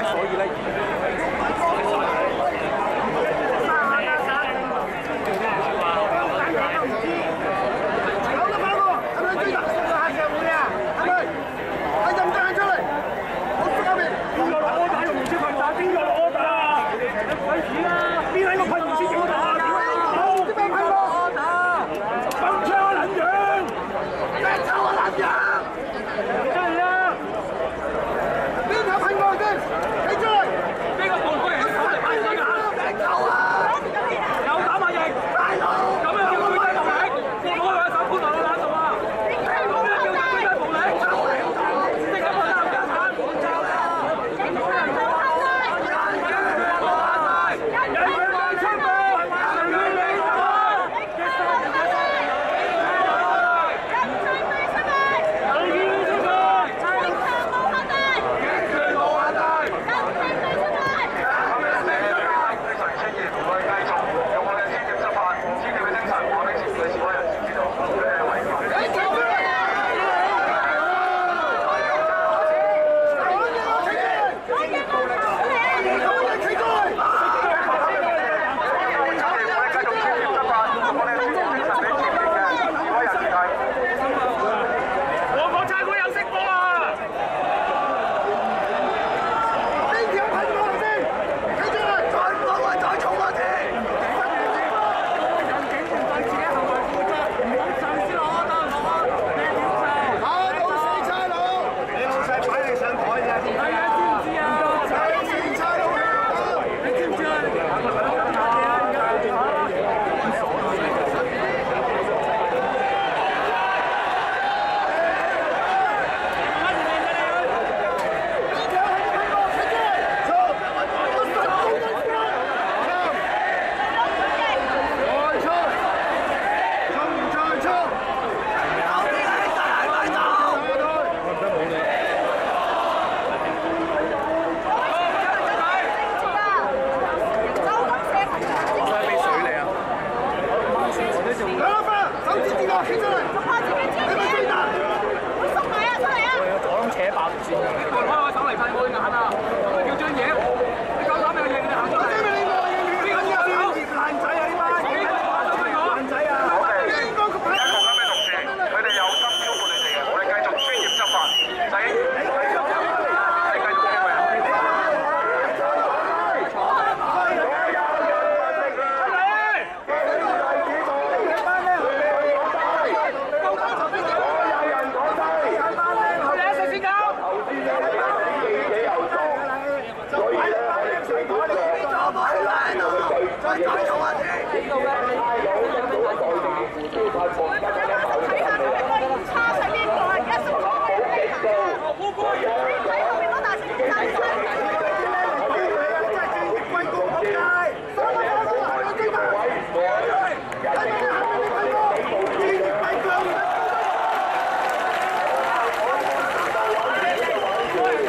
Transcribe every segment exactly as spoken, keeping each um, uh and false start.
所以咧。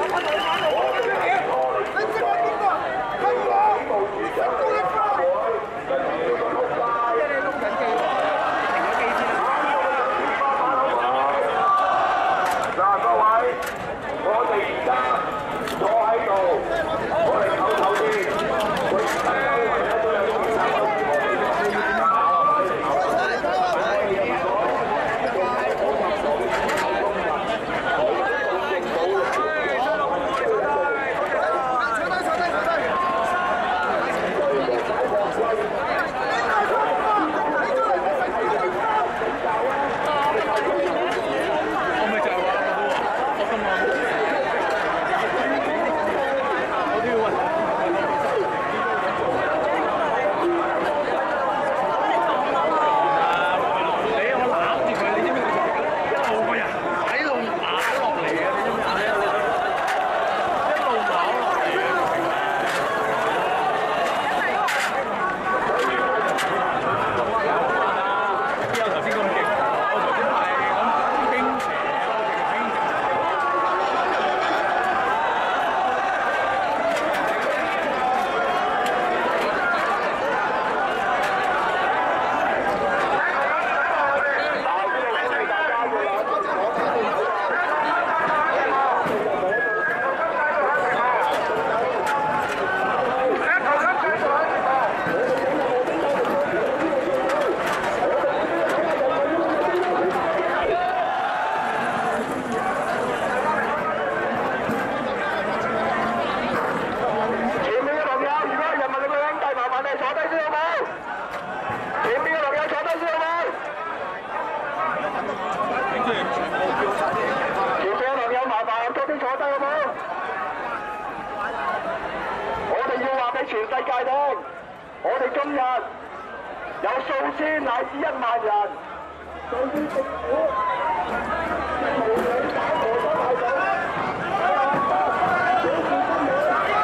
你全世界聽，我哋今日有數千乃至一萬人，對於政府嘅無理打磨都係咁，表示心理。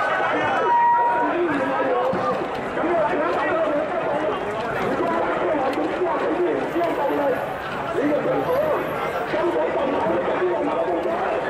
咁樣請大家去得到，如果我哋之後俾啲唔知有道理，呢個政府根本就唔係嗰啲人民嘅。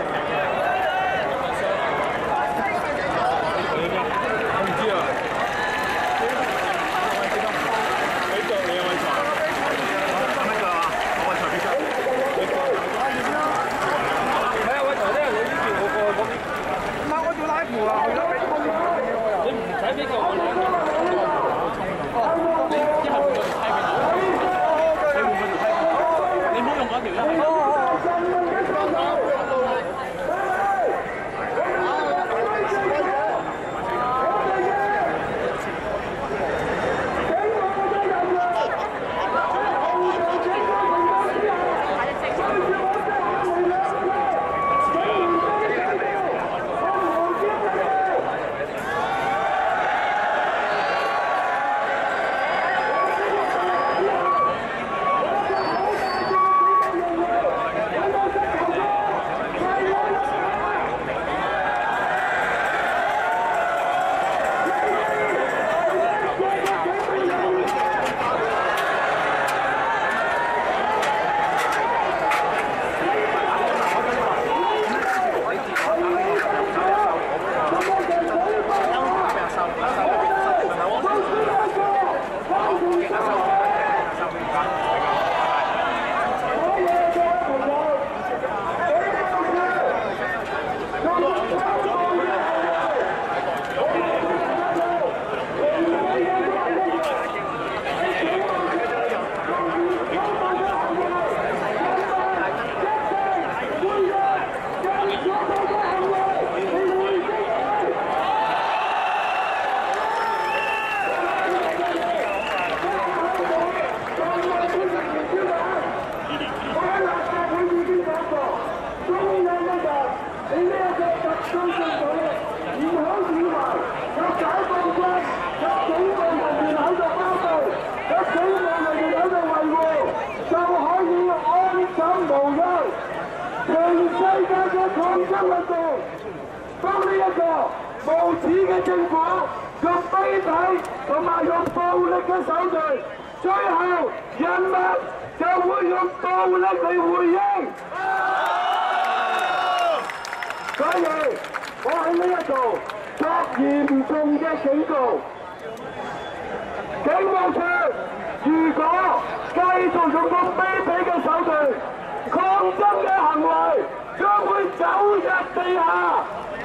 無恥嘅政府用卑鄙同埋用暴力嘅手段，最後人民就會用暴力嚟回應。所以，我喺呢一度作嚴重嘅警告，警務處如果繼續用咁卑鄙嘅手段，抗爭嘅行為將會走入地下。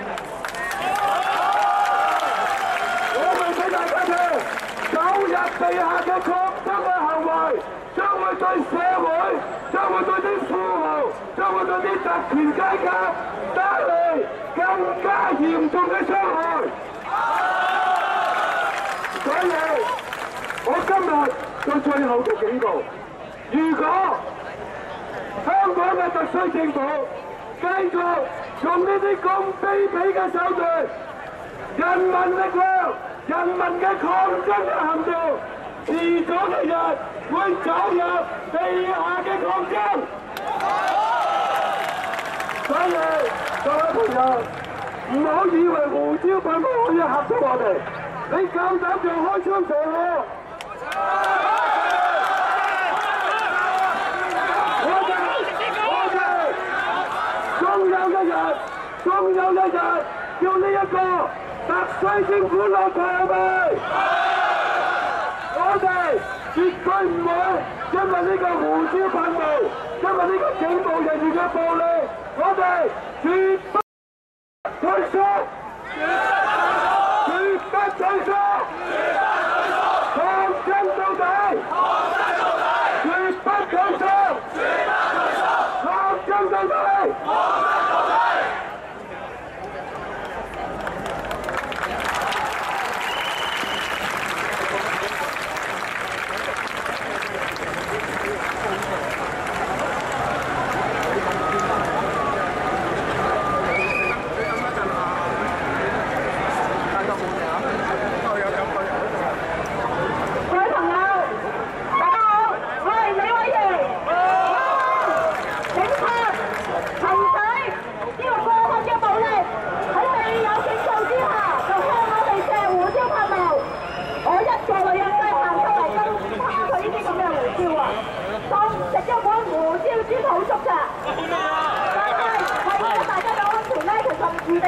走入地下嘅抗爭嘅行為，將會對社會、將會對啲富豪、將會對啲特權階級帶嚟更加嚴重嘅傷害。所以，我今日對最後嘅警告：如果香港嘅特區政府繼續用呢啲咁卑鄙嘅手段，人民力量。 人民嘅抗爭嘅行動，遲早一日會走入地下嘅抗爭。所以各位朋友，唔好以為胡椒噴霧可以嚇到我哋，你夠膽就開槍射我！我哋我哋仲有一日，仲有一日要呢一個。 特區政府落台係咪？我哋絕對唔會因為呢個胡椒噴霧，因為呢個警務人員嘅暴力，我哋絕不退縮，絕不退縮，抗爭到底，絕不退縮，抗爭到底。 我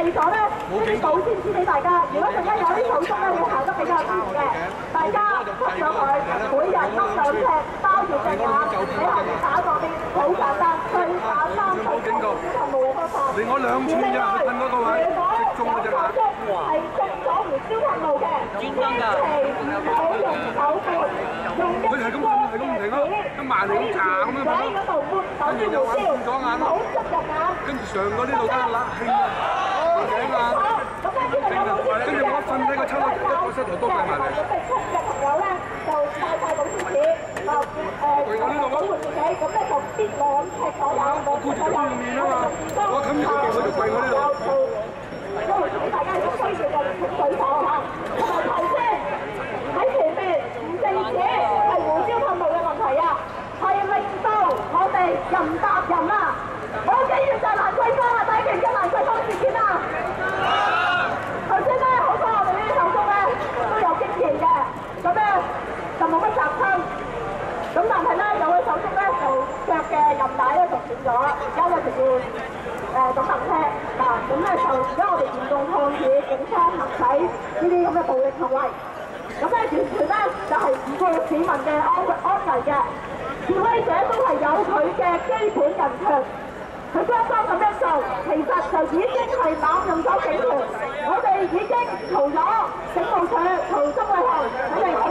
咗咧，呢啲保鮮紙俾大家。如果陣間有啲手足咧要行得比較遠嘅，大家執咗佢，每人掹兩隻，包住隻眼，喺後面打個邊，好簡單，最簡單最簡單小朋友嘅方法。 另外兩寸啫，佢噴嗰個位，直中嗰隻眼。 係中咗胡椒噴霧嘅，千祈唔好用手撥，用一個係咁係咁唔停咯，一埋嚟咁搽咁樣噴咯。跟住又揾咗眼咯，跟住上過呢度得啦，興啊，頸啊，跟住我瞓喺個抽一個膝頭都計埋嚟。嘅朋友咧就帶晒保鮮紙，就誒保護自己，咁咧就必兩尺左右，兩尺左右。我冚住佢，我就跪我呢度。因為大家都需要嘅水火嚇，同埋頭先喺前面唔淨止係胡椒噴霧嘅問題啊，係令到我哋人搭人啊！我幾月就蘭桂坊啊，大家記唔記得蘭桂坊事件啊？頭先咧好多我哋呢啲手足咧都有經驗嘅，咁咧就冇乜雜親，咁但係咧有位手足咧就腳嘅韌帶咧就斷咗，而家咧就要誒等等車嗱，咁咧就而家我哋嚴重抗議警方行使呢啲咁嘅暴力行為，咁咧完全咧就係唔顧市民嘅安安危嘅。示威者都係有佢嘅基本人權，佢剛剛咁樣做，其實就已經係濫用咗警權。我哋已經嘈咗警務處、嘈中衞校，佢哋